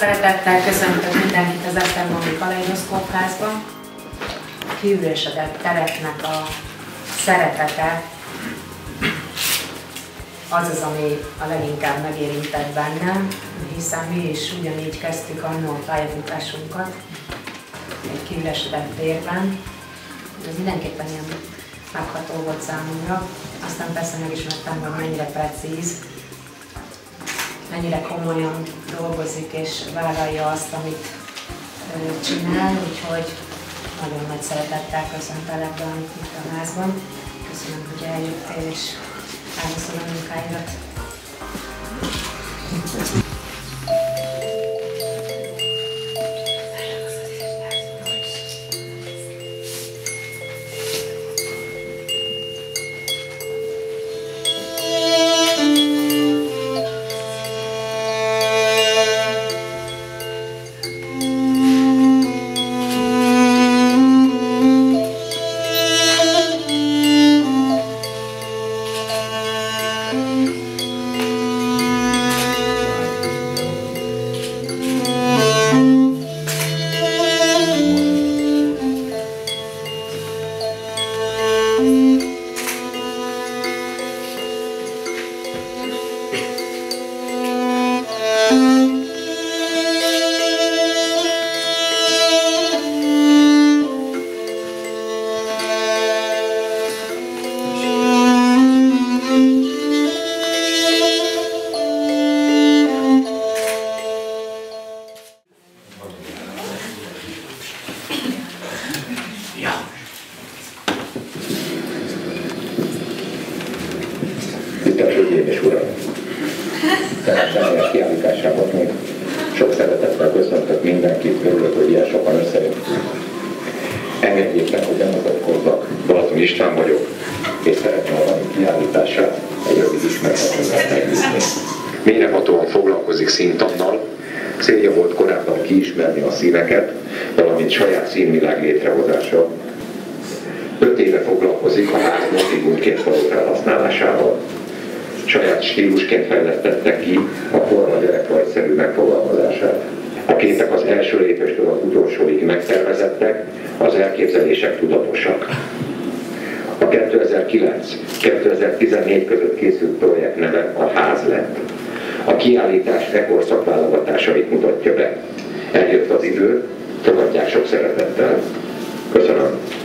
Szeretettel köszöntök mindenkit az Esztergomi Kaleidoszkópházban. A kiüresedett tereknek a szeretete az, ami a leginkább megérintett bennem, hiszen mi is ugyanígy kezdtük annó a pályafutásunkat egy kiüresedett térben. Ez mindenképpen ilyen megható volt számomra. Aztán persze megismertem, hogy mennyire precíz, mennyire komolyan dolgozik és vállalja azt, amit csinál, úgyhogy nagyon nagy szeretettel köszöntelek Bent itt a házban. Köszönöm, hogy eljöttél és elhozod a munkáidat. Tisztelt Hölgyeim és Uraim! Szerepelményes kiállításában még sok szeretettel köszöntök mindenkit, örülök, hogy ilyen sokan összejöttünk. Engedjék meg, hogy bemutatkozzak. Balaton István vagyok, és szeretném a mai kiállítását egy rövid ismertetővel megnézni. Mélyrehatóan foglalkozik színtannal, célja volt korábban kiismerni a színeket, valamint saját színvilág létrehozása. 5 éve foglalkozik a ház motivumként való felhasználásával. Saját stílusként fejlesztette ki a forma gyerekrajzszerű megfogalmazását. A képek az első lépéstől az utolsóig megtervezettek, az elképzelések tudatosak. A 2009-2014 között készült projekt neve a Ház lett. A kiállítás e korszak válogatásait mutatja be. Eljött az idő, fogadják sok szeretettel. Köszönöm.